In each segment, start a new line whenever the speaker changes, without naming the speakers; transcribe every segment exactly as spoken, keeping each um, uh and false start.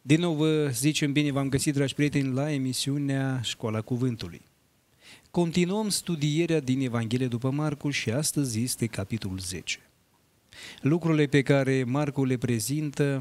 Din nou vă zicem bine, v-am găsit, dragi prieteni, la emisiunea Școala Cuvântului. Continuăm studierea din Evanghelie după Marcu și astăzi este capitolul zece. Lucrurile pe care Marcu le prezintă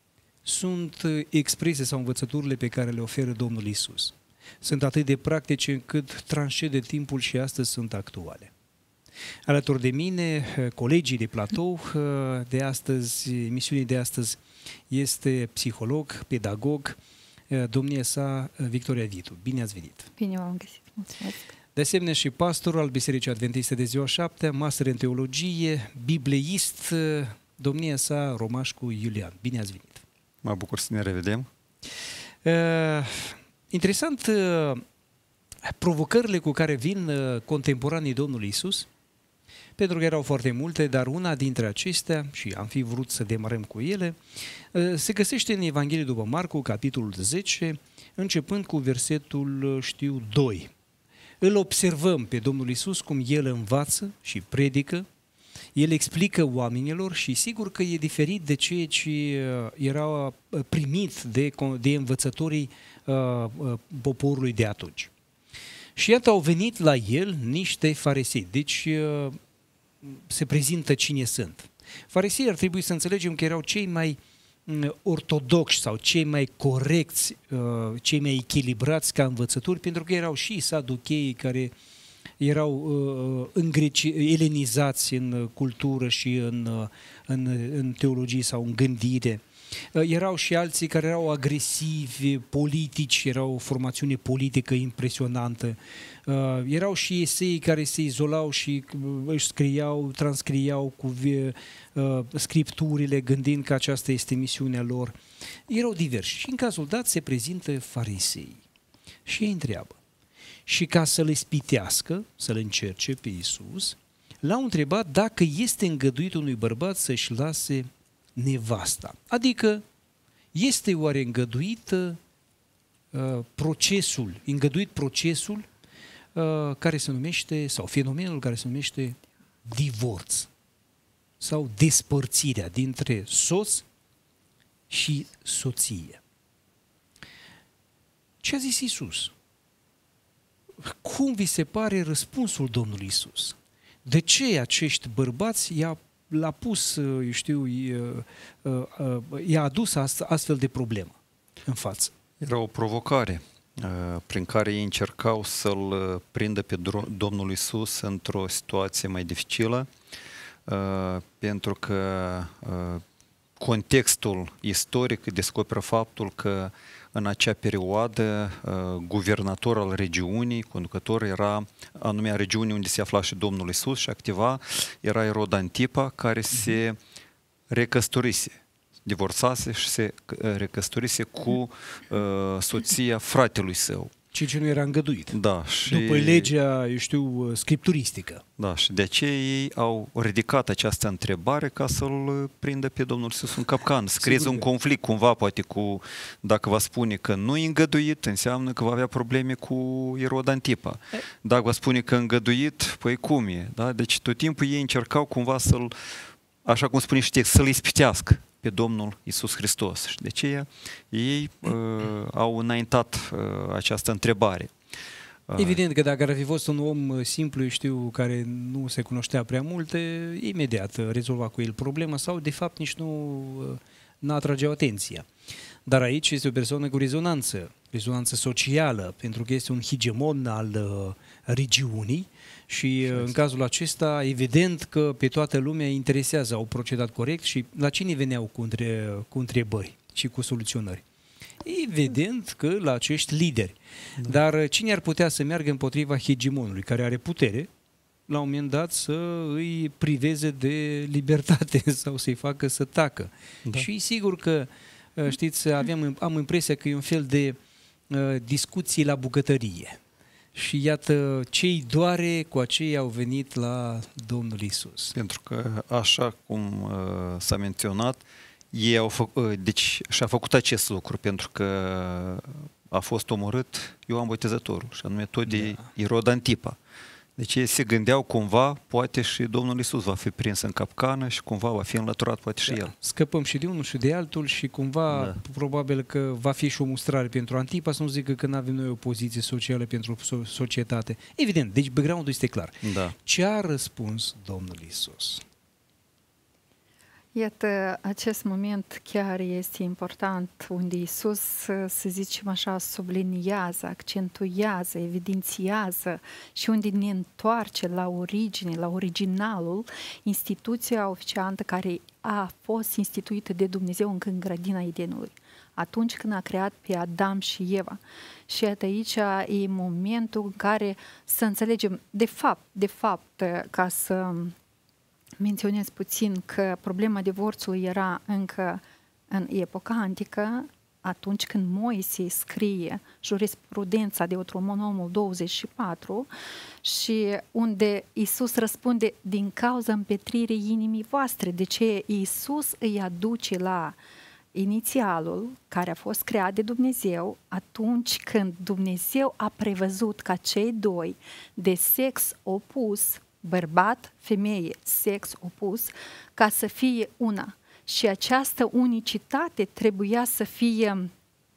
sunt exprese sau învățăturile pe care le oferă Domnul Iisus. Sunt atât de practice încât tranșede timpul și astăzi sunt actuale. Alături de mine, colegii de platou de astăzi, emisiunii de astăzi, este psiholog, pedagog, domnia sa Victoria Vitu. Bine ați venit!
Bine v-am găsit, mulțumesc!
De asemenea și pastor al Bisericii Adventiste de ziua șaptea, master în teologie, bibleist, domnia sa Romașcu Iulian. Bine ați venit!
Mă bucur să ne revedem!
Uh, interesant, uh, provocările cu care vin uh, contemporanii Domnului Iisus, pentru că erau foarte multe, dar una dintre acestea, și am fi vrut să demarăm cu ele, se găsește în Evanghelie după Marcu, capitolul zece, începând cu versetul, știu, doi. Îl observăm pe Domnul Iisus cum El învață și predică, El explică oamenilor și sigur că e diferit de ceea ce era primit de, de învățătorii uh, poporului de atunci. Și iată au venit la El niște farisei, deci uh, se prezintă cine sunt. Farisei ar trebui să înțelegem că erau cei mai ortodoxi sau cei mai corecți, cei mai echilibrați ca învățături, pentru că erau și saducheii care erau îngreci, elenizați în cultură și în, în, în teologie sau în gândire. Erau și alții care erau agresivi, politici, era o formațiune politică impresionantă. Erau și esei care se izolau și își scriau, transcriau cu scripturile, gândind că aceasta este misiunea lor. Erau diversi. Și în cazul dat se prezintă farisei și ei întreabă. Și ca să-l ispitească, să-l încerce pe Iisus, l-au întrebat dacă este îngăduit unui bărbat să-și lase nevasta. Adică este oare îngăduit uh, procesul, îngăduit procesul uh, care se numește, sau fenomenul care se numește divorț sau despărțirea dintre soț și soție. Ce a zis Iisus? Cum vi se pare răspunsul Domnului Iisus? De ce acești bărbați i-a l-a pus, eu știu, i-a adus astfel de problemă în față?
Era o provocare prin care ei încercau să-L prindă pe Domnul Iisus într-o situație mai dificilă, pentru că contextul istoric descoperă faptul că în acea perioadă, guvernator al regiunii, conducător, era anume a regiunii unde se afla și Domnul Iisus și activa, era Irod Antipa, care se recăsătorise, divorțase și se recăsătorise cu uh, soția fratelui său.
Ceea ce nu era îngăduit.
Da, și
după legea, eu știu, scripturistică.
Da, și de aceea ei au ridicat această întrebare ca să-L prindă pe Domnul Iisus în capcan, să creeze un conflict cumva, poate cu, dacă va spune că nu e îngăduit, înseamnă că va avea probleme cu Irod Antipa. Dacă va spune că îngăduit, păi cum e? Da? Deci tot timpul ei încercau cumva să-L, așa cum spune și text, să-L ispitească pe Domnul Iisus Hristos. Și de aceea ei uh, au înaintat uh, această întrebare.
Evident că dacă ar fi fost un om simplu, eu știu, care nu se cunoștea prea multe, imediat rezolva cu el problema sau de fapt nici nu n-atrageau atenția. Dar aici este o persoană cu rezonanță, rezonanță socială, pentru că este un hegemon al uh, regiunii și uh, în cazul acesta, evident că pe toată lumea interesează, au procedat corect și la cine veneau cu, între, cu întrebări și cu soluționări? Evident că la acești lideri. Da. Dar cine ar putea să meargă împotriva hegemonului, care are putere, la un moment dat să îi priveze de libertate sau să-i facă să tacă? Da. Și sigur că, știți, aveam, am impresia că e un fel de uh, discuții la bucătărie. Și iată, ce-i doare, cu aceia au venit la Domnul Iisus.
Pentru că, așa cum uh, s-a menționat, ei au făcut, deci și-a făcut acest lucru pentru că a fost omorât Ioan Botezătorul, și anume tot de da. Irod Antipa. Deci ei se gândeau cumva, poate și Domnul Iisus va fi prins în capcană și cumva va fi înlăturat, poate și
Da.
el.
Scăpăm și de unul și de altul și cumva
Da.
probabil că va fi și o mustrare pentru Antipa, să nu zică că nu avem noi o poziție socială pentru so- societate. Evident, deci background-ul este clar.
Da.
Ce a răspuns Domnul Iisus?
Iată, acest moment chiar este important, unde Iisus, să zicem așa, subliniază, accentuează, evidențiază și unde ne întoarce la origine, la originalul, instituția oficiantă care a fost instituită de Dumnezeu încă în grădina Edenului, atunci când a creat pe Adam și Eva. Și iată, aici e momentul în care să înțelegem, de fapt, de fapt, ca să menționez puțin că problema divorțului era încă în epoca antică, atunci când Moise scrie jurisprudența de Deuteronomul douăzeci și patru și unde Iisus răspunde din cauza împetririi inimii voastre. De ce Iisus îi aduce la inițialul care a fost creat de Dumnezeu atunci când Dumnezeu a prevăzut ca cei doi de sex opus, bărbat, femeie, sex opus, ca să fie una. Și această unicitate trebuia să fie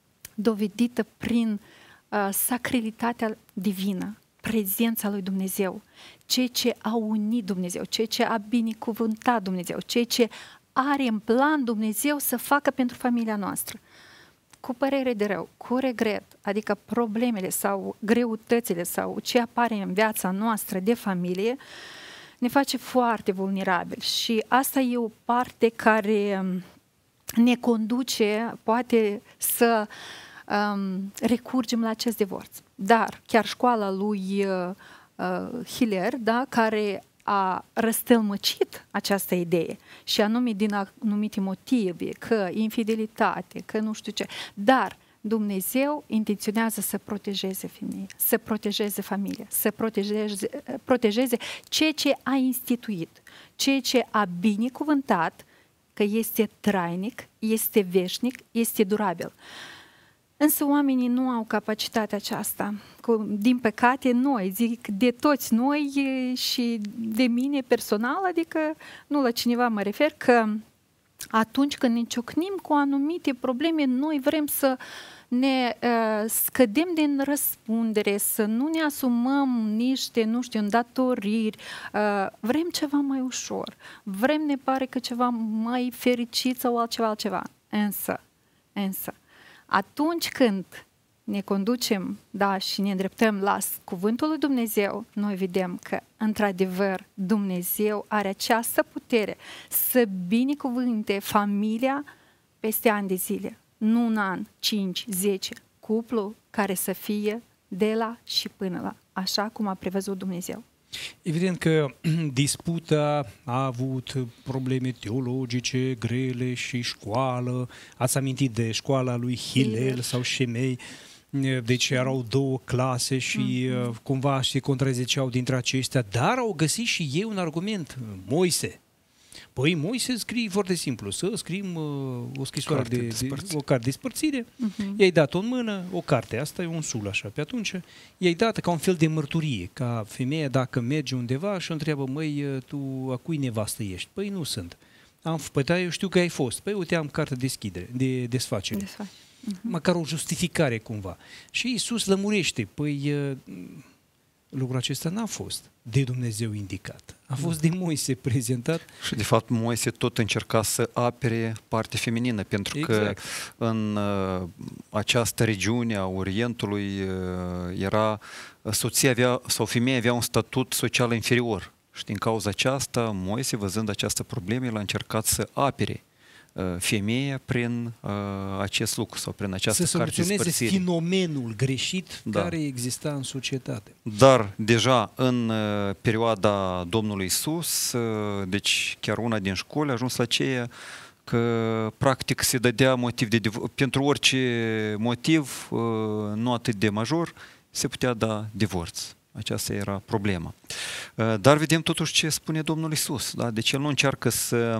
dovedită prin uh, sacralitatea divină, prezența lui Dumnezeu, ceea ce a unit Dumnezeu, ceea ce a binecuvântat Dumnezeu, ceea ce are în plan Dumnezeu să facă pentru familia noastră. Cu părere de rău, cu regret, adică problemele sau greutățile sau ce apare în viața noastră de familie, ne face foarte vulnerabil și asta e o parte care ne conduce poate să um, recurgem la acest divorț. Dar chiar școala lui uh, uh, Hiller, da, care a răstălmăcit această idee și anume din anumite motive, că infidelitate, că nu știu ce, dar Dumnezeu intenționează să protejeze femeia, să protejeze familia, să protejeze, protejeze ceea ce a instituit, ceea ce a binecuvântat, că este trainic, este veșnic, este durabil. Însă oamenii nu au capacitatea aceasta. Din păcate, noi, zic de toți noi și de mine personal, adică nu la cineva mă refer, că atunci când ne ciocnim cu anumite probleme, noi vrem să ne uh, scădem din răspundere, să nu ne asumăm niște, nu știu, îndatoriri, uh, vrem ceva mai ușor, vrem, ne pare că ceva mai fericit sau altceva, altceva. Însă, însă, atunci când ne conducem, da, și ne îndreptăm la cuvântul lui Dumnezeu, noi vedem că, într-adevăr, Dumnezeu are această putere să binecuvânte familia peste ani de zile. Nu un an, cinci, zece, cuplu care să fie de la și până la, așa cum a prevăzut Dumnezeu.
Evident că disputa a avut probleme teologice grele și școală. Ați amintit de școala lui Hillel sau Shemei. Deci erau două clase și mm-hmm. cumva se contraziceau dintre acestea, dar au găsit și ei un argument, Moise. Păi Moise scrie foarte simplu, să scriem uh, o scrisoare
carte
de,
de,
de o carte de spărțire,
Uh-huh.
i-ai dat-o în mână, o carte, asta e un sul așa, pe atunci i-ai dat ca un fel de mărturie, ca femeia dacă merge undeva și o întreabă, măi, tu a cui nevastă ești? Păi nu sunt. Am, păi da, eu știu că ai fost. Păi uite, am carte de deschidere, de desfacere.
Desfac. Uh-huh.
Măcar o justificare cumva. Și Iisus lămurește, păi lucrul acesta n-a fost de Dumnezeu indicat. A fost de Moise prezentat.
Și de fapt Moise tot încerca să apere partea feminină, pentru
Exact.
că în uh, această regiune a Orientului uh, era, soția avea, sau femeia avea un statut social inferior. Și din cauza aceasta, Moise, văzând această problemă, el a încercat să apere uh, femeia prin uh, acest lucru sau prin această
Să
carte de
soluționeze
spărțire.
fenomenul greșit
Da.
care exista în societate.
Dar deja în uh, perioada Domnului Iisus, uh, deci chiar una din școli a ajuns la aceea că practic se dădea motiv de divorț. Pentru orice motiv, uh, nu atât de major, se putea da divorț. Aceasta era problema. Uh, dar vedem totuși ce spune Domnul Iisus. Da? Deci El nu încearcă să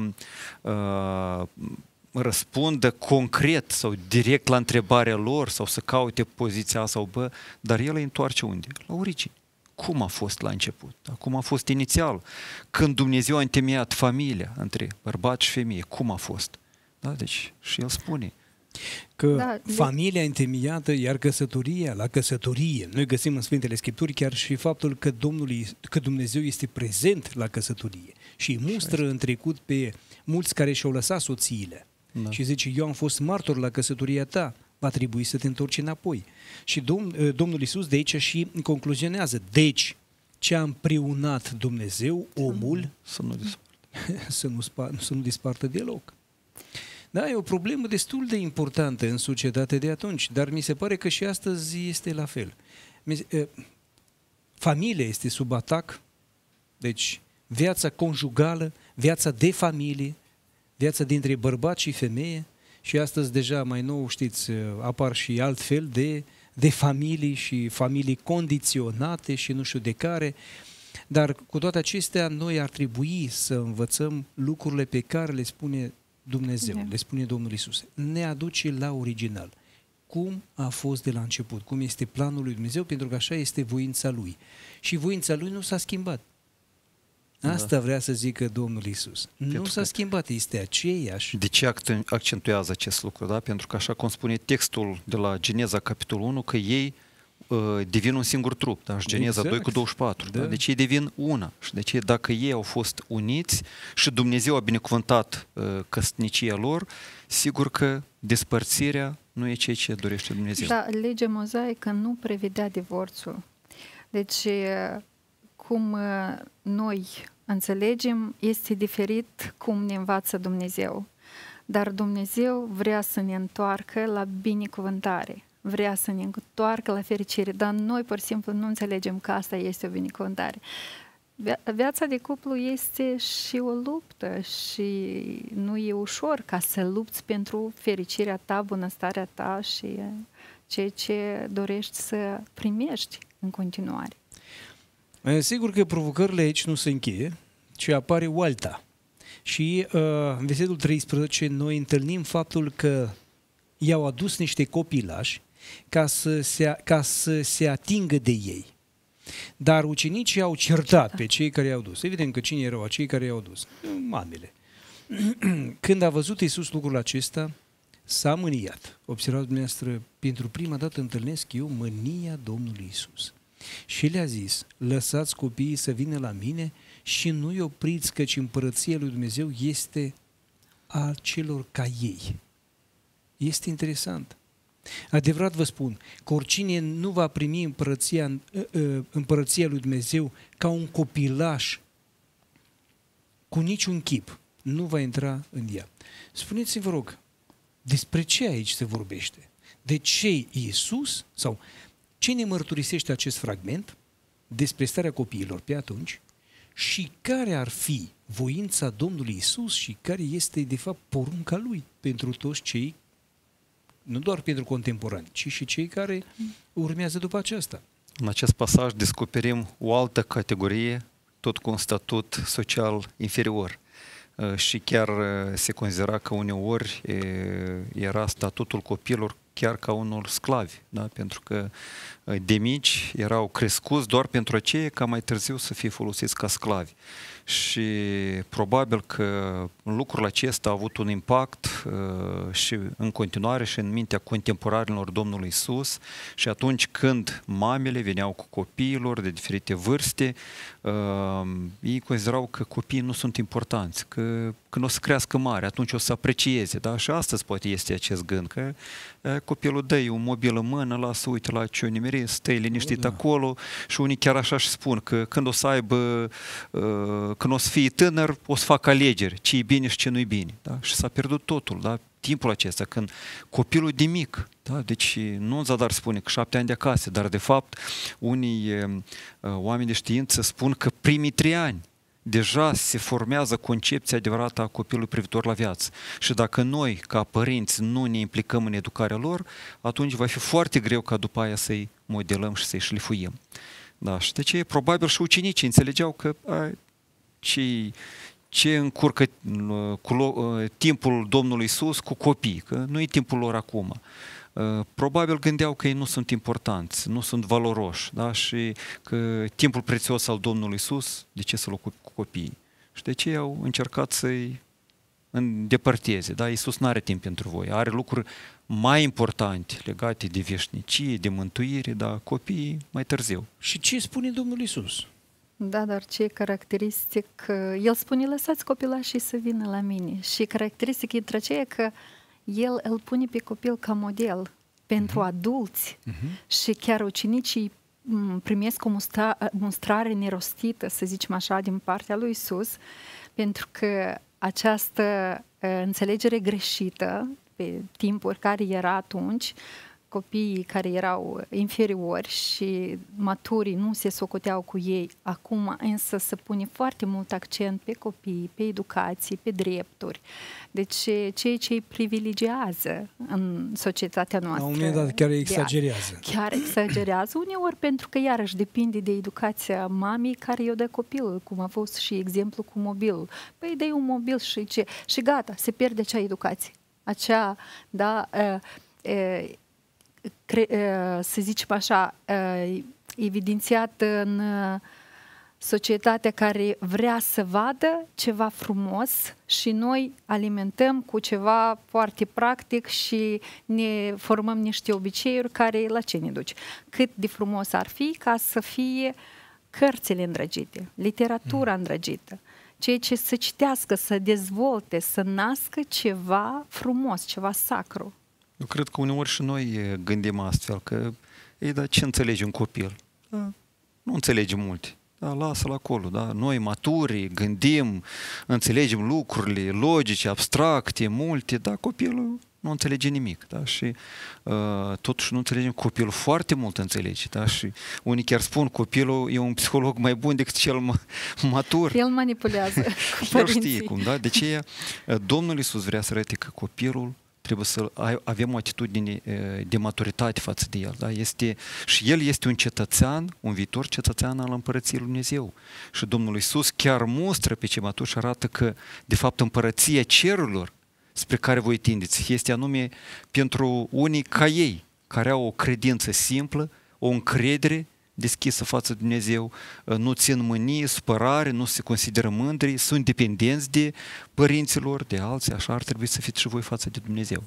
uh, răspundă concret sau direct la întrebarea lor sau să caute poziția A sau B, dar El îi întoarce unde? La origine. cum a fost la început, da? Cum a fost inițial, când Dumnezeu a întemeiat familia între bărbat și femeie, cum a fost. Da? Deci și el spune
că
Da,
familia întemeiată, iar căsătoria, la căsătorie. Noi găsim în Sfintele Scripturi chiar și faptul că, Domnul, că Dumnezeu este prezent la căsătorie și îi mustră în trecut pe mulți care și-au lăsat soțiile.
Da.
Și zice, eu am fost martor la căsătoria ta, va trebui să te întorci înapoi. Și Domn, Domnul Iisus de aici și concluzionează. Deci, ce a împreunat Dumnezeu, omul,
să nu dispartă.
să nu, spa, să nu dispartă deloc. Da, e o problemă destul de importantă în societate de atunci, dar mi se pare că și astăzi este la fel. Familia este sub atac, deci viața conjugală, viața de familie, viața dintre bărbat și femeie, și astăzi deja mai nou, știți, apar și altfel de, de familii și familii condiționate și nu știu de care, dar cu toate acestea noi ar trebui să învățăm lucrurile pe care le spune Dumnezeu,
Da.
le spune Domnul Iisus. Ne aduce la original. Cum a fost de la început, cum este planul lui Dumnezeu, pentru că așa este voința Lui. Și voința Lui nu s-a schimbat. Asta
Da.
vrea să zică Domnul Iisus. Nu
Pentru
s-a
că-
schimbat, este aceeași.
De ce actu- accentuează acest lucru? Da? Pentru că așa cum spune textul de la Geneza, capitolul unu, că ei uh, devin un singur trup. Da? Și Geneza
Exact.
doi cu douăzeci și patru. Da.
Da.
Da? Deci ei devin una. Și deci dacă ei au fost uniți și Dumnezeu a binecuvântat uh, căsnicia lor, sigur că despărțirea nu e ceea ce dorește Dumnezeu.
Da, legea mozaică nu prevedea divorțul. Deci, cum noi înțelegem, este diferit cum ne învață Dumnezeu. Dar Dumnezeu vrea să ne întoarcă la binecuvântare, vrea să ne întoarcă la fericire, dar noi pur și simplu nu înțelegem că asta este o binecuvântare. Viața de cuplu este și o luptă și nu e ușor ca să lupți pentru fericirea ta, bunăstarea ta și ceea ce dorești să primești în continuare.
Sigur că provocările aici nu se încheie, ci apare o alta. Și uh, în versetul treisprezece noi întâlnim faptul că i-au adus niște copilași ca să se, ca să se atingă de ei. Dar ucenicii au certat pe cei care i-au dus. Evident că cine erau acei care i-au dus? Mamele. Când a văzut Iisus lucrul acesta, s-a mâniat. Observați dumneavoastră, pentru prima dată întâlnesc eu mânia Domnului Iisus. Și le-a zis, lăsați copiii să vină la mine și nu-i opriți, căci împărăția lui Dumnezeu este a celor ca ei. Este interesant. Adevărat vă spun că oricine nu va primi împărăția, împărăția lui Dumnezeu ca un copilaș, cu niciun chip, nu va intra în ea. Spuneți-mi, vă rog, despre ce aici se vorbește? De ce Iisus, sau ce ne mărturisește acest fragment despre starea copiilor pe atunci și care ar fi voința Domnului Iisus și care este, de fapt, porunca Lui pentru toți cei, nu doar pentru contemporani, ci și cei care urmează după aceasta.
În acest pasaj descoperim o altă categorie, tot cu un statut social inferior. Și chiar se considera că uneori era statutul copilor chiar ca unul sclavi, da? Pentru că de mici erau crescuți doar pentru aceea ca mai târziu să fie folosiți ca sclavi. Și probabil că lucrul acesta a avut un impact uh, și în continuare și în mintea contemporanilor Domnului Iisus, și atunci când mamele veneau cu copiilor de diferite vârste, uh, ei considerau că copiii nu sunt importanți, că când o să crească mare, atunci o să aprecieze. Da? Și astăzi poate este acest gând, că uh, copilul dă-i un mobil în mână, lasă, uite la ce o nimerit, stă liniștit da. acolo, și unii chiar așa și spun că când o să aibă uh, când o să fie tânăr, o să facă alegeri, ce e bine și ce nu e bine. Da? Și s-a pierdut totul, da? Timpul acesta, când copilul de mic, da? Deci nu în zadar spune că șapte ani de acasă, dar de fapt unii uh, oameni de știință spun că primii trei ani deja se formează concepția adevărată a copilului privitor la viață. Și dacă noi, ca părinți, nu ne implicăm în educarea lor, atunci va fi foarte greu ca după aia să-i modelăm și să-i șlifuim. Da? Și de ce probabil și ucenicii înțelegeau că a, ce, ce încurcă cu timpul Domnului Iisus cu copii, că nu e timpul lor acum. probabil gândeau că ei nu sunt importanți, nu sunt valoroși, da? Și că timpul prețios al Domnului Iisus, de ce să-l ocupi cu copiii? Și de ce au încercat să-i îndepărteze, da? Iisus nu are timp pentru voi, are lucruri mai importante legate de veșnicie, de mântuire, dar copiii mai târziu.
Și ce spune Domnul Iisus?
Da, dar ce e caracteristic? El spune, lăsați copilașii să vină la mine. Și caracteristic e aceea că el îl pune pe copil ca model pentru uh-huh. adulți uh-huh. și chiar ucenicii primesc o mustra, mustrare nerostită, să zicem așa, din partea lui Iisus, pentru că această înțelegere greșită pe timpuri care era atunci, copiii care erau inferiori și maturii nu se socoteau cu ei, acum însă se pune foarte mult accent pe copii, pe educație, pe drepturi. Deci ceea ce îi privilegiază în societatea noastră.
La un moment dat chiar exagerează.
Chiar exagerează, uneori pentru că iarăși depinde de educația mamei care i-o dă copilul, cum a fost și exemplu cu mobilul. Păi dai un mobil și ce? Și gata, se pierde acea educație. Acea, da, uh, uh, Cre, să zicem așa, evidențiat în societatea care vrea să vadă ceva frumos și noi alimentăm cu ceva foarte practic și ne formăm niște obiceiuri care la ce ne duce. Cât de frumos ar fi ca să fie cărțile îndrăgite, literatura îndrăgită, ceea ce să citească, să dezvolte, să nască ceva frumos, ceva sacru.
Eu cred că uneori și noi gândim astfel, că, ei, dar ce înțelege un copil? Da, nu înțelege multe. Da, lasă-l acolo, da? Noi maturi, gândim, înțelegem lucrurile logice, abstracte, multe, dar copilul nu înțelege nimic, da? Și uh, totuși nu înțelegem, copilul foarte mult înțelege, da? Și unii chiar spun, copilul e un psiholog mai bun decât cel matur.
El manipulează cu
El știe cum, da? De aceea Domnul Iisus vrea să arate că copilul trebuie să avem o atitudine de maturitate față de el. Da? Este, și el este un cetățean, un viitor cetățean al Împărăției lui Dumnezeu. Și Domnul Iisus chiar mustră pe cei maturi și arată că, de fapt, Împărăția cerurilor spre care voi tindeți este anume pentru unii ca ei, care au o credință simplă, o încredere deschisă față de Dumnezeu, nu țin mânie, supărare, nu se consideră mândri, sunt dependenți de părinților, de alții, așa ar trebui să fiți și voi față de Dumnezeu.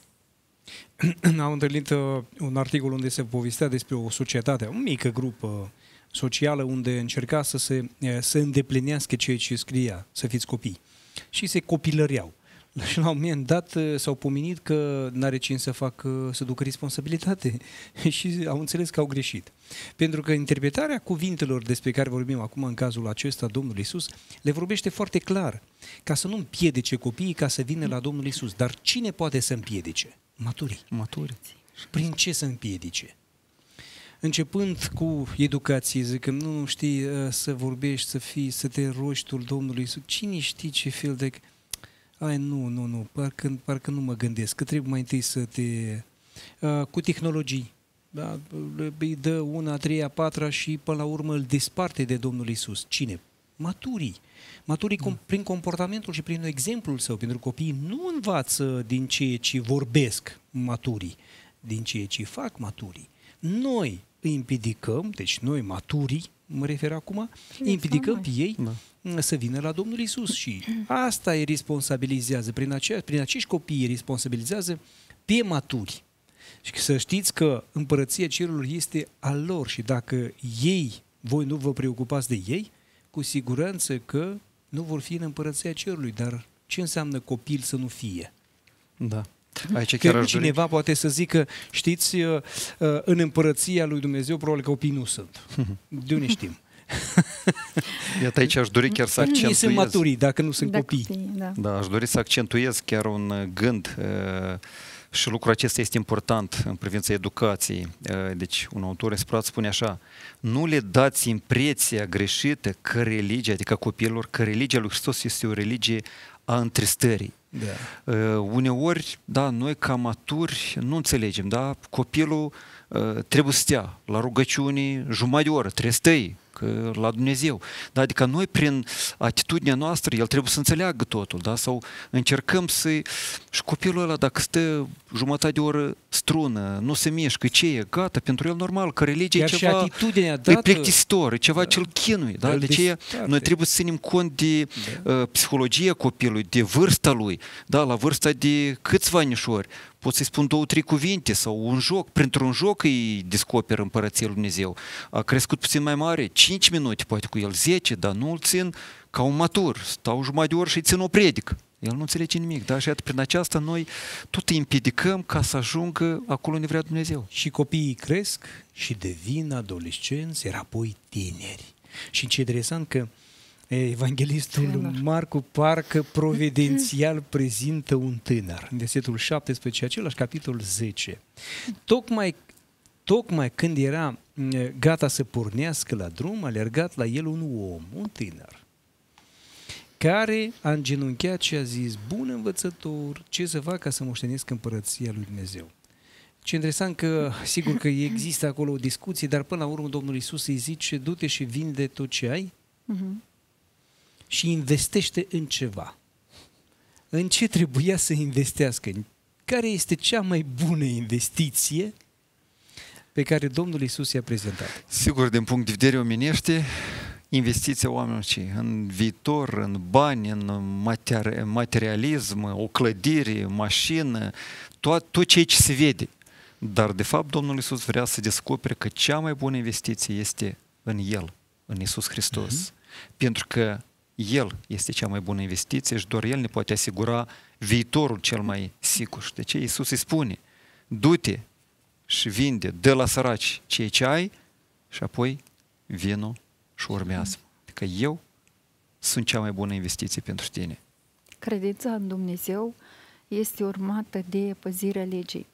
Am întâlnit un articol unde se povestea despre o societate, o mică grupă socială unde încerca să se să îndeplinească ceea ce scria, să fiți copii. Și se copilăreau. Și la un moment dat s-au pomenit că n-are cine să facă, să ducă responsabilitate și au înțeles că au greșit. Pentru că interpretarea cuvintelor despre care vorbim acum în cazul acesta, Domnul Iisus, le vorbește foarte clar, ca să nu împiedice copiii ca să vină la Domnul Iisus. Dar cine poate să împiedice? Maturii.
Maturii.
Prin ce să împiedice? Începând cu educație, zic că nu știi să vorbești, să fii, să te rogi tu Domnului Iisus. Cine știe ce fel de... Ai, nu, nu, nu, parcă, parcă nu mă gândesc, că trebuie mai întâi să te... Uh, cu tehnologii, da? Îi dă una, a treia, a patra și până la urmă îl desparte de Domnul Iisus. Cine? Maturii. Maturii com- prin comportamentul și prin exemplul său, pentru că copiii nu învață din ceea ce vorbesc maturii, din ceea ce fac maturii. Noi îi împiedicăm, deci noi maturii, mă refer acum, îi împiedicăm pe ei da. să vină la Domnul Iisus și asta îi responsabilizează, prin, acea, prin acești copii îi responsabilizează pe maturi. Și să știți că Împărăția Cerurilor este a lor și dacă ei, voi nu vă preocupați de ei, cu siguranță că nu vor fi în Împărăția Cerului, dar ce înseamnă copil să nu fie?
Da. Aici chiar aș
cineva
dori...
poate să zică, știți, în Împărăția lui Dumnezeu probabil că copii nu sunt. De unde știm?
Iată, aici aș dori chiar să accentuez...
Ei sunt maturii, dacă nu sunt
da,
copii.
copii da.
Da, aș dori să accentuez chiar un gând și lucrul acesta este important în privința educației. Deci, un autor inspirat spune așa: nu le dați impresia greșită că religia, adică copilor, că religia lui Hristos este o religie a întristării. Da. Uh, uneori, da, noi ca maturi nu înțelegem, da? Copilul uh, trebuie să stea la rugăciuni jumătate de oră, trebuie să stai că la Dumnezeu. Da? Adică noi, prin atitudinea noastră, el trebuie să înțeleagă totul, da? Sau încercăm să... Și copilul ăla, dacă stă jumătate de oră strună, nu se mișcă, ce e? Gata, pentru el normal, că religia
Chiar
e ceva...
și atitudinea
e
dată...
plictisitor, e ceva da. ce-l chinuie. Da? De aceea, noi trebuie să ținem cont de da. uh, psihologia copilului, de vârsta lui, da? La vârsta de câțiva anișori. Pot să-i spun două, trei cuvinte sau un joc. Printr-un joc îi descoperă împărăția lui Dumnezeu. A crescut puțin mai mare, cinci minute, poate cu el zece, dar nu îl țin ca un matur. Stau jumătate de oră și îi țin o predică. El nu înțelege nimic. Da? Și iată, prin aceasta noi tot îi împiedicăm ca să ajungă acolo unde vrea Dumnezeu.
Și copiii cresc și devin adolescenți, iar apoi tineri. Și ce interesant că evanghelistul tânăr. Marcu parcă providențial prezintă un tânăr. În versetul șaptesprezece, același capitol zece. Tocmai, tocmai când era gata să pornească la drum, a alergat la el un om, un tânăr, care a îngenunchiat și a zis: bun învățător, ce să fac ca să moștenesc împărăția lui Dumnezeu? Ce interesant că, sigur că există acolo o discuție, dar până la urmă Domnul Iisus îi zice: du-te și vinde tot ce ai uh-huh. și investește în ceva. În ce trebuia să investească? Care este cea mai bună investiție pe care Domnul Iisus i-a prezentat?
Sigur, din punct de vedere omenește, investiția oamenilor în viitor, în bani, în materi- materialism, o clădire, mașină, tot, tot ceea ce se vede. Dar, de fapt, Domnul Iisus vrea să descopere că cea mai bună investiție este în El, în Iisus Hristos. Uh-huh. Pentru că El este cea mai bună investiție și doar El ne poate asigura viitorul cel mai sigur. Și de ce Iisus îi spune: du-te și vinde, dă la săraci ceea ce ai și apoi vino și urmează. Adică eu sunt cea mai bună investiție pentru tine.
Credința în Dumnezeu este urmată de păzirea legii.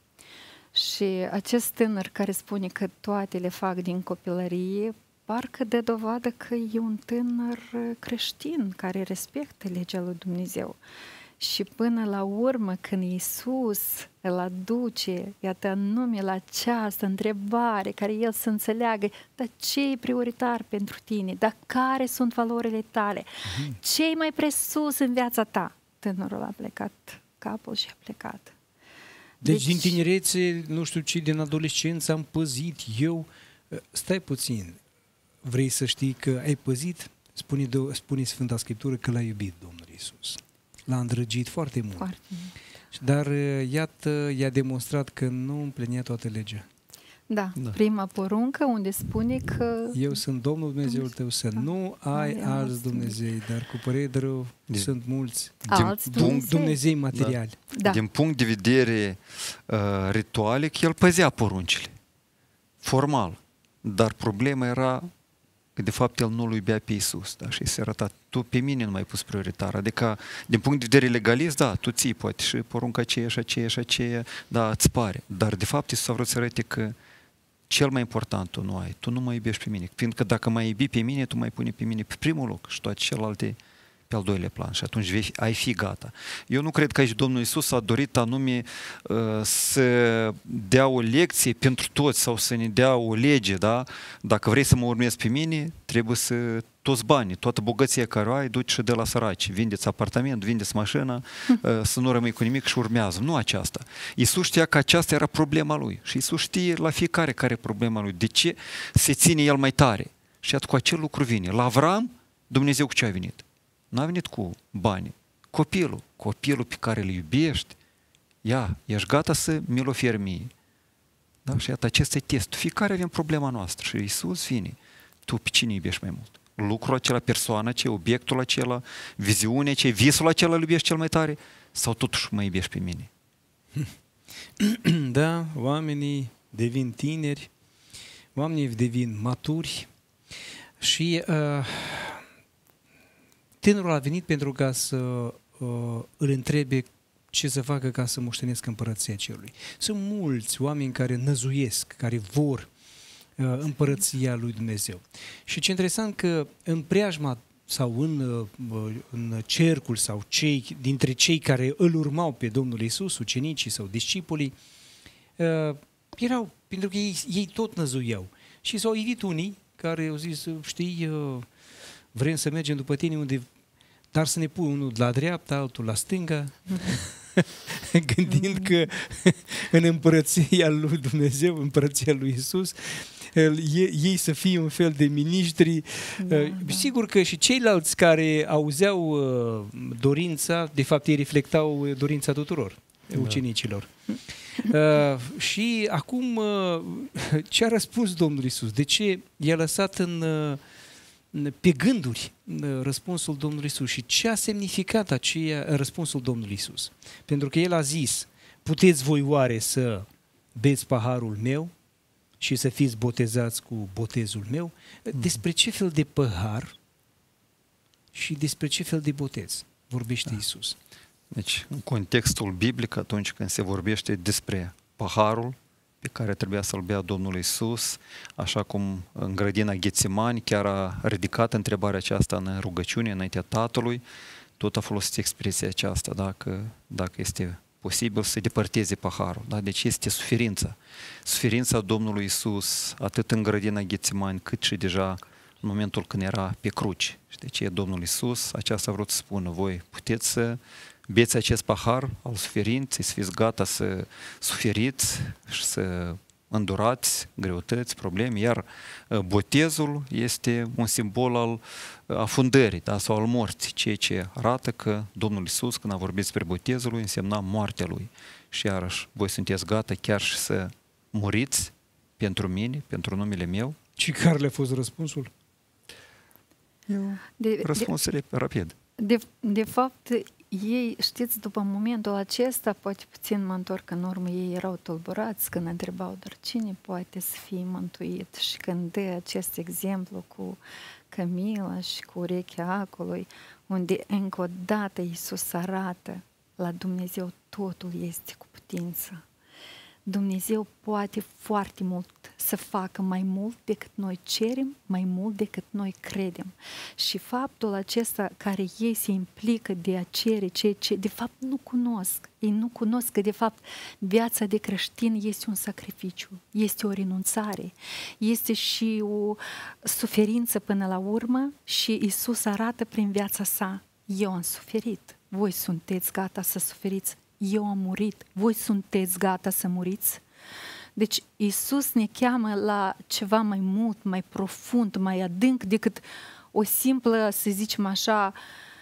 Și acest tânăr care spune că toate le fac din copilărie, parcă dă dovadă că e un tânăr creștin care respectă legea lui Dumnezeu. Și până la urmă, când Iisus îl aduce, iată, anume la această întrebare, care el să înțeleagă, dar ce e prioritar pentru tine? Dar care sunt valorile tale? Mm-hmm. Ce e mai presus în viața ta? Tânărul a plecat capul și a plecat.
Deci, deci din tinerețe, nu știu ce, din adolescență am păzit eu. Stai puțin, vrei să știi că ai păzit? Spune, spune Sfânta Scriptură că l-a iubit Domnul Iisus. L-a îndrăgit foarte mult. Foarte mult. Dar iată, i-a demonstrat că nu împlinea toată legea.
Da, da, prima poruncă unde spune că...
Eu sunt Domnul Dumnezeul tău, să da. nu ai da, alți Dumnezei, dar cu părere de rău din, sunt mulți
alți Dumnezei.
Dumnezei materiali.
Da. Da. Din punct de vedere uh, ritualic, el păzea poruncile. Formal. Dar problema era că de fapt el nu-L iubea pe Iisus. Da? Și se arăta: tu pe mine nu m-ai pus prioritar. Adică, din punct de vedere legalist, da, tu ții poate și porunca aceea și aceea și aceea, da, îți pare. Dar de fapt Iisus a vrut să arăte că cel mai important tu nu ai. Tu nu mă iubești pe mine. Fiindcă dacă m-ai iubi pe mine, tu mai pune pe mine pe primul loc și toate celelalte pe al doilea plan. Și atunci vei fi, ai fi gata. Eu nu cred că aici Domnul Iisus a dorit anume uh, să dea o lecție pentru toți sau să ne dea o lege, da? Dacă vrei să mă urmezi pe mine, trebuie să toți banii, toată bogăția care o ai, duci și de la săraci. Vindeți apartament, vindeți mașină, uh, să nu rămâi cu nimic și urmează. Nu aceasta. Iisus știa că aceasta era problema lui. Și Iisus știe la fiecare care e problema lui. De ce se ține el mai tare? Și iată, cu acel lucru vine. La Avram, Dumnezeu cu ce a venit? N-a venit cu bani. Copilul, copilul pe care îl iubești, ia, ești gata să mi-l oferi mie. Da? Și iată, acesta e testul. Fiecare avem problema noastră și Iisus vine. Tu pe cine iubești mai mult? Lucrul acela, persoana ce, obiectul acela, viziunea ce, visul acela îl iubești cel mai tare? Sau totuși mă iubești pe mine?
Da, oamenii devin tineri, oamenii devin maturi și uh, tânărul a venit pentru ca să uh, îl întrebe ce să facă ca să moștenesc împărăția cerului. Sunt mulți oameni care năzuiesc, care vor uh, împărăția lui Dumnezeu. Și ce interesant că în preajma sau în, uh, în cercul sau cei, dintre cei care îl urmau pe Domnul Iisus, ucenicii sau discipolii, uh, erau, pentru că ei, ei tot năzuiau. Și s-au ivit unii care au zis, știi, vrem să mergem după tine unde, dar să ne pui unul la dreapta, altul la stânga, gândind că în împărăția lui Dumnezeu, împărăția lui Isus, ei să fie un fel de miniștri. Da, da. Sigur că și ceilalți care auzeau dorința, de fapt ei reflectau dorința tuturor ucenicilor. Da. Uh, și acum, uh, ce a răspuns Domnul Isus? De ce i-a lăsat în, uh, pe gânduri uh, răspunsul Domnului Isus? Și ce a semnificat aceea răspunsul Domnului Isus? Pentru că El a zis, puteți voi oare să beți paharul meu și să fiți botezați cu botezul meu? Despre ce fel de pahar și despre ce fel de botez vorbește da. Isus?
Deci, în contextul biblic, atunci când se vorbește despre paharul pe care trebuia să-l bea Domnul Iisus, așa cum în grădina Ghețimani chiar a ridicat întrebarea aceasta în rugăciune înaintea Tatălui, tot a folosit expresia aceasta, dacă, dacă este posibil să depărteze paharul. Da? Deci este suferința. Suferința Domnului Iisus, atât în grădina Ghețimani, cât și deja în momentul când era pe cruci. Și de ce Domnul Iisus, aceasta a vrut să spună, voi puteți să beți acest pahar al suferinței, să fiți gata să suferiți și să îndurați greutăți, probleme, iar botezul este un simbol al afundării, da, sau al morții, ceea ce arată că Domnul Iisus, când a vorbit despre botezul lui, însemna moartea lui. Și iarăși, voi sunteți gata chiar și să muriți pentru mine, pentru numele meu?
Și care le-a fost răspunsul?
De,
Răspunsul
de,
rapid.
De, de fapt, ei, știți, după momentul acesta, poate puțin mă întorc în urmă, ei erau tulburați când întrebau, dar cine poate să fie mântuit? Și când dă acest exemplu cu Camila și cu urechea acului, unde încă o dată Iisus arată, la Dumnezeu totul este cu putință. Dumnezeu poate foarte mult să facă mai mult decât noi cerem, mai mult decât noi credem. Și faptul acesta care ei se implică de a cere ceea ce de fapt nu cunosc. Ei nu cunosc că de fapt viața de creștin este un sacrificiu, este o renunțare, este și o suferință până la urmă și Iisus arată prin viața sa, eu am suferit, voi sunteți gata să suferiți. Eu am murit, voi sunteți gata să muriți? Deci Iisus ne cheamă la ceva mai mult, mai profund, mai adânc decât o simplă, să zicem așa,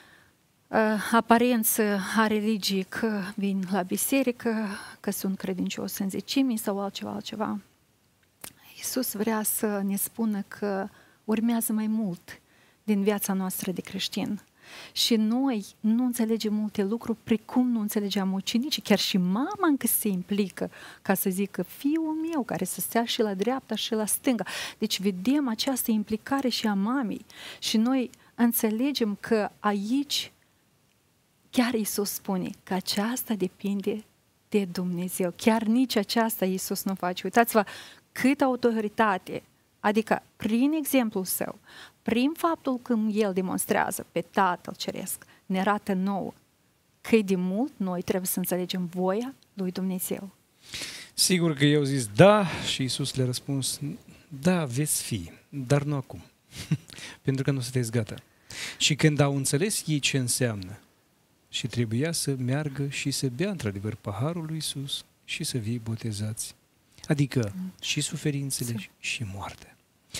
aparență a religiei, că vin la biserică, că sunt credincios în zecimii sau altceva, altceva. Iisus vrea să ne spună că urmează mai mult din viața noastră de creștin. Și noi nu înțelegem multe lucruri precum nu înțelegeam ucenicii, chiar și mama încă se implică ca să zică fiul meu care să stea și la dreapta și la stânga. Deci vedem această implicare și a mamei și noi înțelegem că aici chiar Iisus spune că aceasta depinde de Dumnezeu. Chiar nici aceasta Iisus nu face. Uitați-vă cât autoritate, adică prin exemplul său, prin faptul că El demonstrează pe Tatăl Ceresc, ne arată nouă cât de mult noi trebuie să înțelegem voia lui Dumnezeu.
Sigur că eu zis da și Iisus le-a răspuns, da, veți fi, dar nu acum, pentru că nu sunteți gata. Și când au înțeles ei ce înseamnă și trebuia să meargă și să bea într-adevăr paharul lui Iisus și să fie botezați, adică și suferințele și moartea.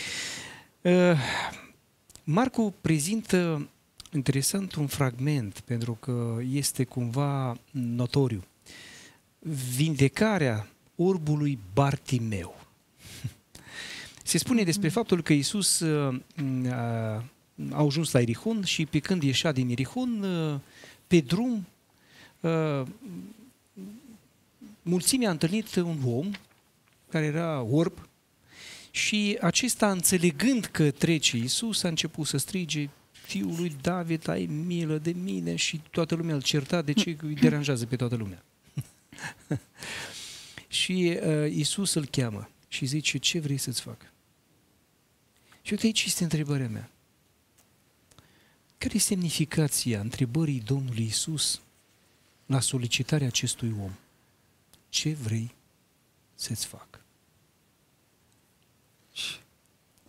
Uh, Marcu prezintă interesant un fragment, pentru că este cumva notoriu. Vindecarea orbului Bartimeu. Se spune despre faptul că Iisus uh, a ajuns la Ierihon și pe când ieșea din Ierihon, uh, pe drum, uh, mulțimea a întâlnit un om care era orb. Și acesta, înțelegând că trece Iisus, a început să strige, fiul lui David, ai milă de mine, și toată lumea îl certa, de ce îi deranjează pe toată lumea. Și uh, Iisus îl cheamă și zice, ce vrei să-ți fac? Și uite, aici este întrebarea mea. Care e semnificația întrebării Domnului Iisus la solicitarea acestui om? Ce vrei să-ți fac?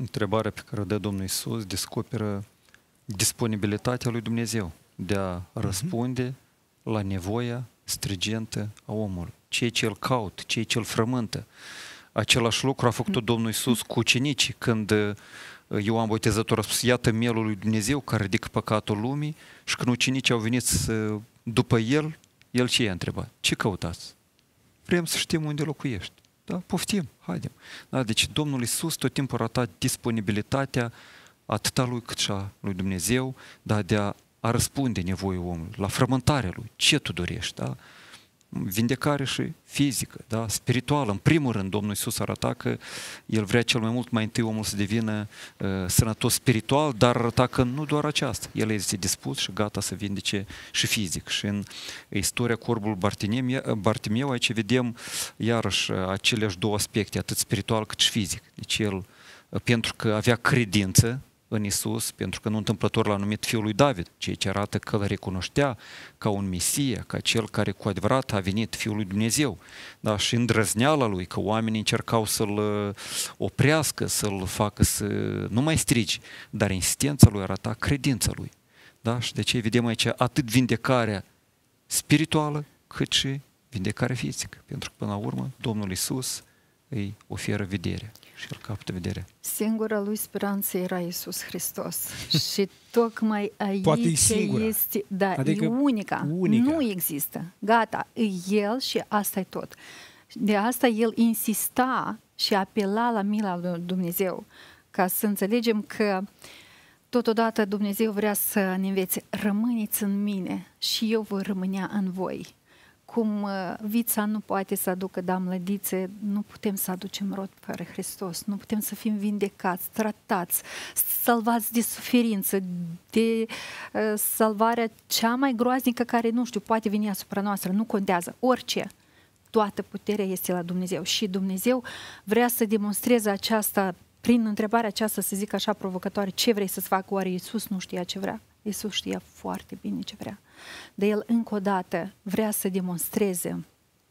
Întrebarea pe care o dă Domnul Iisus descoperă disponibilitatea lui Dumnezeu de a răspunde la nevoia strigentă a omului. Ceea ce îl caut, ceea ce îl frământă. Același lucru a făcut Domnul Iisus cu ucenicii când Ioan Botezătorul a spus, iată mielul lui Dumnezeu care ridică păcatul lumii, și când ucenicii au venit să, după el, el ce i-a întrebat? Ce căutați? Vrem să știm unde locuiești. Da? Poftim, haidem. Da? Deci Domnul Iisus tot timpul a arătat disponibilitatea atât a lui cât și a lui Dumnezeu, da? De a, a răspunde nevoii omului, la frământarea lui. Ce tu dorești? Da? Vindecare și fizică, da? Spirituală. În primul rând, Domnul Iisus arăta că El vrea cel mai mult mai întâi omul să devină uh, sănătos spiritual, dar arăta că nu doar aceasta. El este dispus și gata să vindece și fizic. Și în istoria cu orbul Bartimeu, aici vedem iarăși aceleași două aspecte, atât spiritual cât și fizic. Deci el, pentru că avea credință în Iisus, pentru că nu întâmplător l-a numit Fiul lui David, ceea ce arată că îl recunoștea ca un Mesia, ca cel care cu adevărat a venit Fiul lui Dumnezeu. Da? Și îndrăzneala lui, că oamenii încercau să-l oprească, să-l facă să nu mai strige, dar insistența lui arăta credința lui. Da? Și de ce vedem aici atât vindecarea spirituală, cât și vindecarea fizică. Pentru că până la urmă Domnul Iisus îi oferă vederea și el capătă vederea.
Singura lui speranță era Iisus Hristos. Și tocmai aici
Poate e singura.
este, da,
Adică
e unica.
unica.
Nu există. Gata, e El și asta e tot. De asta El insista și apela la mila lui Dumnezeu, ca să înțelegem că totodată Dumnezeu vrea să ne învețe, rămâneți în mine și eu voi rămânea în voi. Cum vița nu poate să aducă damlădițe, nu putem să aducem rod fără Hristos, nu putem să fim vindecați, tratați, salvați de suferință, de uh, salvarea cea mai groaznică care, nu știu, poate veni asupra noastră, nu contează, orice. Toată puterea este la Dumnezeu și Dumnezeu vrea să demonstreze aceasta, prin întrebarea aceasta, să zic așa provocatoare, ce vrei să-ți facă? Oare Iisus nu știa ce vrea? Iisus știa foarte bine ce vrea. Dar El încă o dată vrea să demonstreze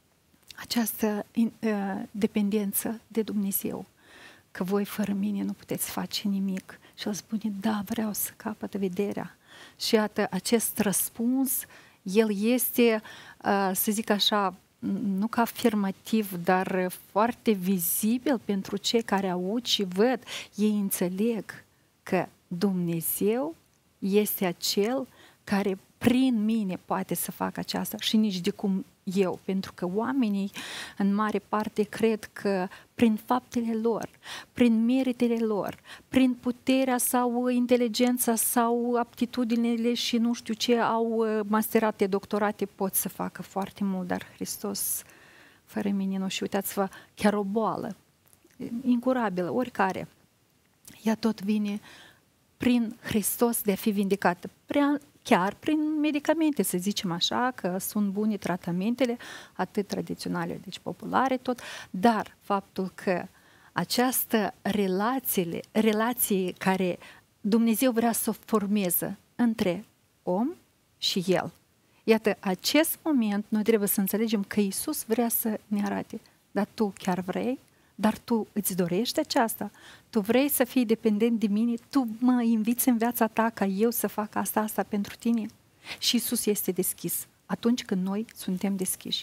această uh, dependență de Dumnezeu, că voi fără mine nu puteți face nimic. Și El spune, da, vreau să capăt vederea. Și iată, acest răspuns, El este, uh, să zic așa, nu ca afirmativ, dar foarte vizibil pentru cei care aud și văd. Ei înțeleg că Dumnezeu este acel care prin mine poate să facă aceasta și nici de cum eu, pentru că oamenii în mare parte cred că prin faptele lor, prin meritele lor, prin puterea sau inteligența sau aptitudinile și nu știu ce au masterate, doctorate, pot să facă foarte mult, dar Hristos fără mine nu. Și uitați-vă, chiar o boală incurabilă, oricare, ea tot vine prin Hristos de a fi vindecată, prea, chiar prin medicamente, să zicem așa, că sunt bune tratamentele, atât tradiționale, deci populare tot, dar faptul că această relație, relație care Dumnezeu vrea să o formeze între om și El. Iată, acest moment noi trebuie să înțelegem că Iisus vrea să ne arate, dar tu chiar vrei? Dar tu îți dorești aceasta? Tu vrei să fii dependent de mine? Tu mă inviți în viața ta ca eu să fac asta, asta pentru tine? Și Iisus este deschis atunci când noi suntem deschiși.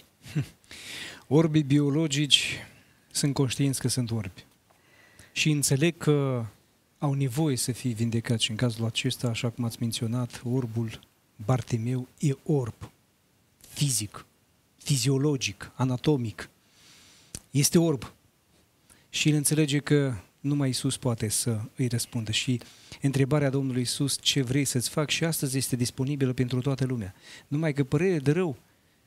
Orbii biologici sunt conștienți că sunt orbi și înțeleg că au nevoie să fie vindecați și în cazul acesta, așa cum ați menționat, orbul Bartimeu e orb, fizic, fiziologic, anatomic. Este orb. Și el înțelege că numai Iisus poate să îi răspundă. Și întrebarea Domnului Iisus, ce vrei să-ți fac, și astăzi este disponibilă pentru toată lumea. Numai că părere de rău,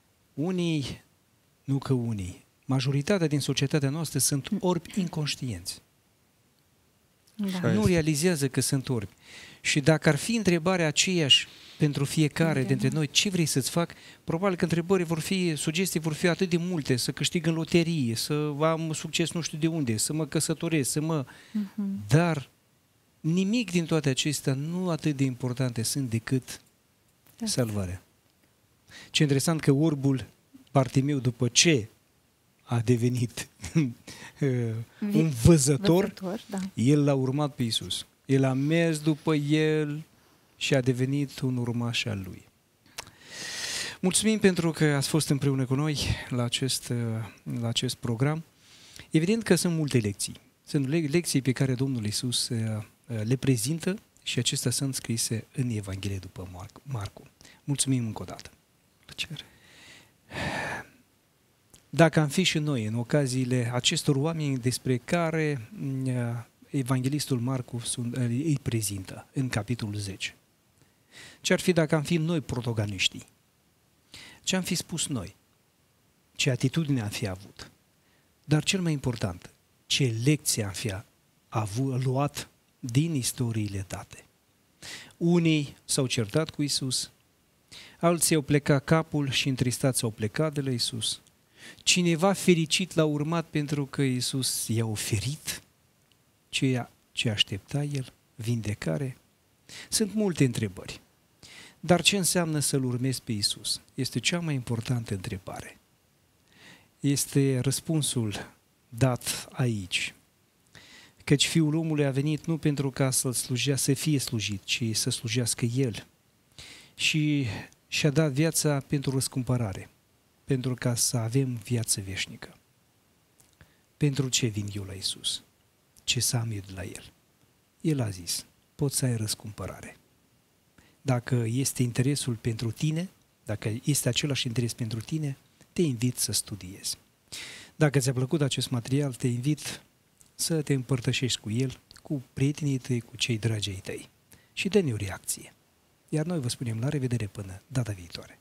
unii, nu că unii, majoritatea din societatea noastră sunt orbi inconștienți. Da. Nu realizează că sunt orbi. Și dacă ar fi întrebarea aceeași pentru fiecare dintre noi, ce vrei să-ți fac, probabil că întrebări vor fi, sugestii vor fi atât de multe, să câștig în loterie, să am succes nu știu de unde, să mă căsătoresc, să mă... Uh-huh. Dar nimic din toate acestea nu atât de importante sunt decât da. salvarea. Ce interesant că orbul Bartimeu, după ce a devenit un văzător,
văzător da.
el l-a urmat pe Iisus. El a mers după el și a devenit un urmaș al lui. Mulțumim pentru că ați fost împreună cu noi la acest, la acest program. Evident că sunt multe lecții. Sunt lecții pe care Domnul Iisus le prezintă și acestea sunt scrise în Evanghelie după Marcu. Mulțumim încă o dată.
Plăcere.
Dacă am fi și noi în ocaziile acestor oameni despre care evanghelistul Marcu îi prezintă în capitolul zece. Ce-ar fi dacă am fi noi protagoniștii? Ce am fi spus noi? Ce atitudine am fi avut? Dar cel mai important, ce lecție am fi avut, luat din istoriile date? Unii s-au certat cu Iisus, alții au plecat capul și întristați au plecat de la Iisus. Cineva fericit l-a urmat pentru că Iisus i-a oferit ceea ce aștepta el, vindecare. Sunt multe întrebări. Dar ce înseamnă să-L urmezi pe Iisus? Este cea mai importantă întrebare. Este răspunsul dat aici. Căci Fiul omului a venit nu pentru ca să-L slujească, să fie slujit, ci să slujească El. Și și-a dat viața pentru răscumpărare, pentru ca să avem viață veșnică. Pentru ce vin eu la Iisus? Ce să am eu de la El? El a zis, poți să ai răscumpărare. Dacă este interesul pentru tine, dacă este același interes pentru tine, te invit să studiezi. Dacă ți-a plăcut acest material, te invit să te împărtășești cu el, cu prietenii tăi, cu cei dragi ai tăi și dă-ne o reacție. Iar noi vă spunem la revedere până data viitoare.